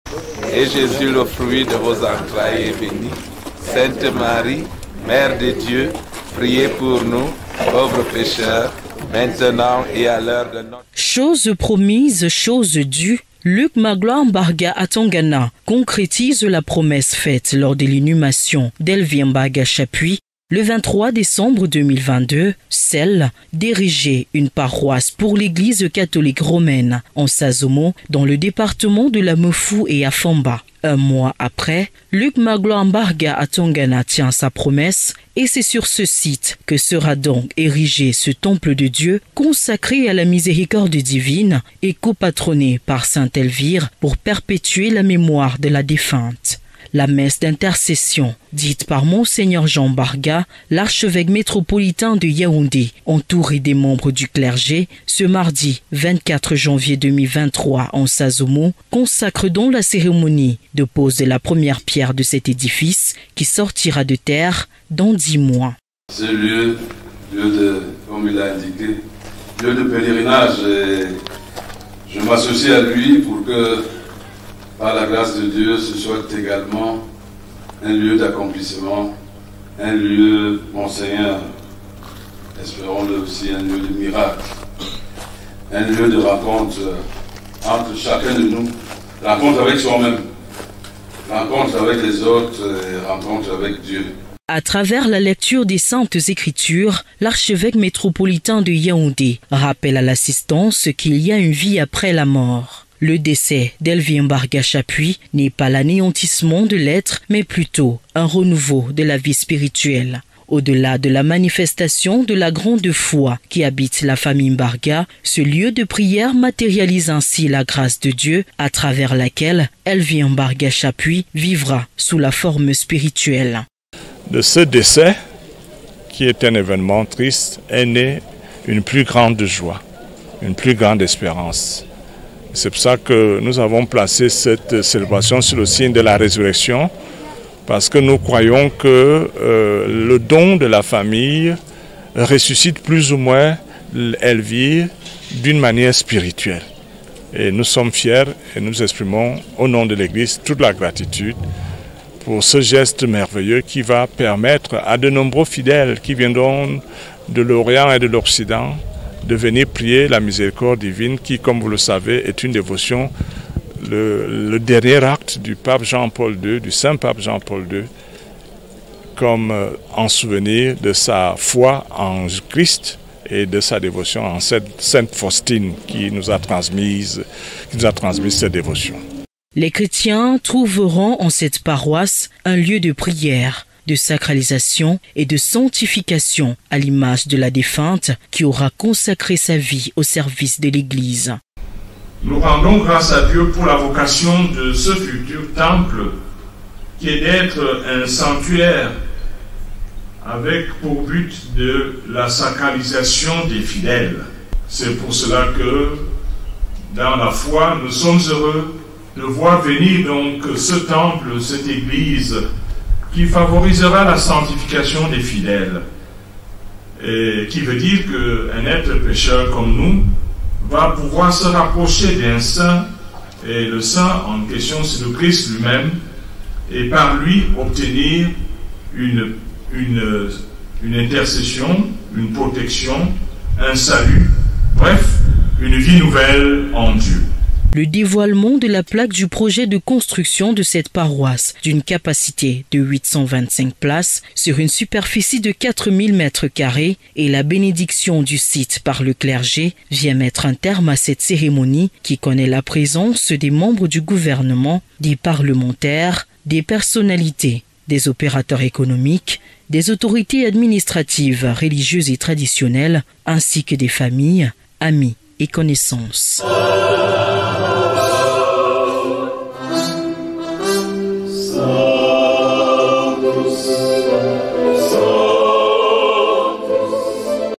Et Jésus, le fruit de vos entrailles, est béni. Sainte Marie, Mère de Dieu, priez pour nous, pauvres pécheurs, maintenant et à l'heure de notre... Chose promise, chose due, Luc Magloire Mbarga à Tongana concrétise la promesse faite lors de l'inhumation d'Elvie Mbarga Chapuis le 23 décembre 2022, celle d'ériger une paroisse pour l'église catholique romaine en Sazomo dans le département de la Mefou et à Famba. Un mois après, Luc Magloire Mbarga à Tongana tient sa promesse et c'est sur ce site que sera donc érigé ce temple de Dieu consacré à la miséricorde divine et copatronné par Sainte Elvire pour perpétuer la mémoire de la défunte. La messe d'intercession, dite par Monseigneur Jean Mbarga, l'archevêque métropolitain de Yaoundé, entouré des membres du clergé, ce mardi 24 janvier 2023 en Sazomo, consacre donc la cérémonie de pose de la première pierre de cet édifice qui sortira de terre dans 10 mois. Ce lieu de, comme il a indiqué, lieu de pèlerinage, et je m'associe à lui pour que, par la grâce de Dieu, ce soit également un lieu d'accomplissement, un lieu, mon Seigneur, espérons-le aussi, un lieu de miracle, un lieu de rencontre entre chacun de nous, rencontre avec soi-même, rencontre avec les autres, et rencontre avec Dieu. À travers la lecture des Saintes Écritures, l'archevêque métropolitain de Yaoundé rappelle à l'assistance qu'il y a une vie après la mort. Le décès d'Elvie Mbarga Chapuis n'est pas l'anéantissement de l'être, mais plutôt un renouveau de la vie spirituelle. Au-delà de la manifestation de la grande foi qui habite la famille Mbarga, ce lieu de prière matérialise ainsi la grâce de Dieu à travers laquelle Elvie Mbarga Chapuis vivra sous la forme spirituelle. De ce décès, qui est un événement triste, est née une plus grande joie, une plus grande espérance. C'est pour ça que nous avons placé cette célébration sur le signe de la résurrection, parce que nous croyons que le don de la famille ressuscite plus ou moins Elvire d'une manière spirituelle. Et nous sommes fiers et nous exprimons au nom de l'Église toute la gratitude pour ce geste merveilleux qui va permettre à de nombreux fidèles qui viendront de l'Orient et de l'Occident de venir prier la miséricorde divine qui, comme vous le savez, est une dévotion, le dernier acte du pape Jean-Paul II, du saint pape Jean-Paul II, comme en souvenir de sa foi en Christ et de sa dévotion en cette Sainte Faustine qui nous a transmis cette dévotion. Les chrétiens trouveront en cette paroisse un lieu de prière, de sacralisation et de sanctification à l'image de la défunte qui aura consacré sa vie au service de l'Église. Nous rendons grâce à Dieu pour la vocation de ce futur temple qui est d'être un sanctuaire avec pour but de la sacralisation des fidèles. C'est pour cela que dans la foi, nous sommes heureux de voir venir donc ce temple, cette église qui favorisera la sanctification des fidèles. Et qui veut dire qu'un être pécheur comme nous va pouvoir se rapprocher d'un saint, et le saint en question c'est le Christ lui-même, et par lui obtenir une intercession, une protection, un salut, bref, une vie nouvelle en Dieu. Le dévoilement de la plaque du projet de construction de cette paroisse d'une capacité de 825 places sur une superficie de 4000 m² et la bénédiction du site par le clergé vient mettre un terme à cette cérémonie qui connaît la présence des membres du gouvernement, des parlementaires, des personnalités, des opérateurs économiques, des autorités administratives, religieuses et traditionnelles, ainsi que des familles, amis et connaissances.